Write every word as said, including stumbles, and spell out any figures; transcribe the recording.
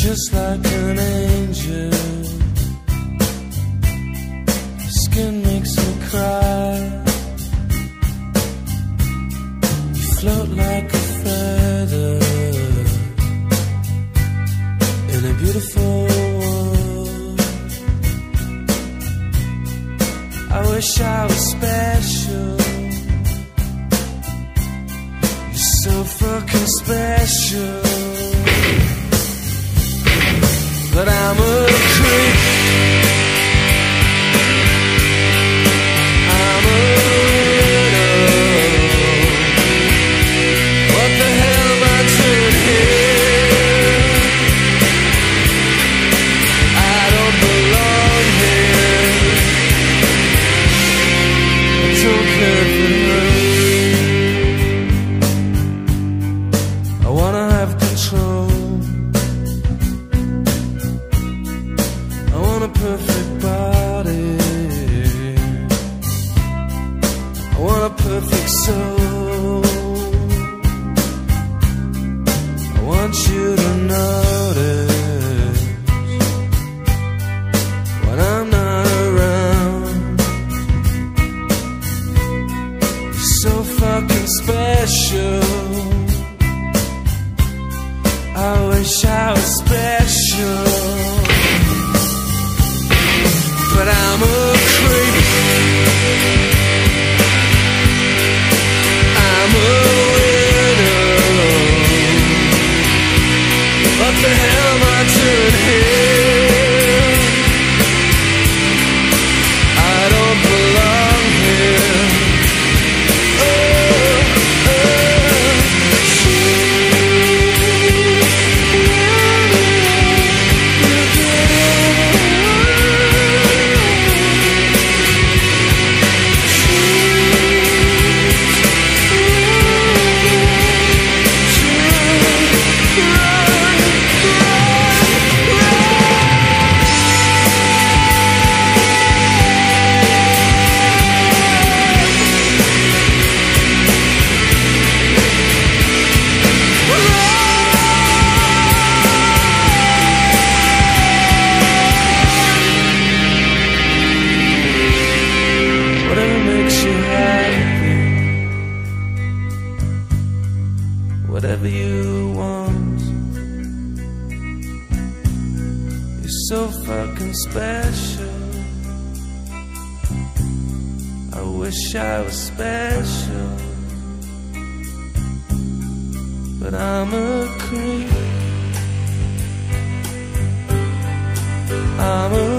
just like an angel. Your skin makes me cry. You float like a feather in a beautiful world. I wish I was special. You're so fucking special. But I'm a creep. I'm a weirdo. What the hell am I doing here? I don't belong here. I don't care if it hurts. I wanna have control. A perfect body. I want a perfect soul. I want you to notice when I'm not around. You're so fucking special. I wish I was special. But I'm a creep. I'm a weirdo. What the hell am I doing here? I don't belong here. Oh, whatever you want. You're so fucking special. I wish I was special. But I'm a creep. I'm a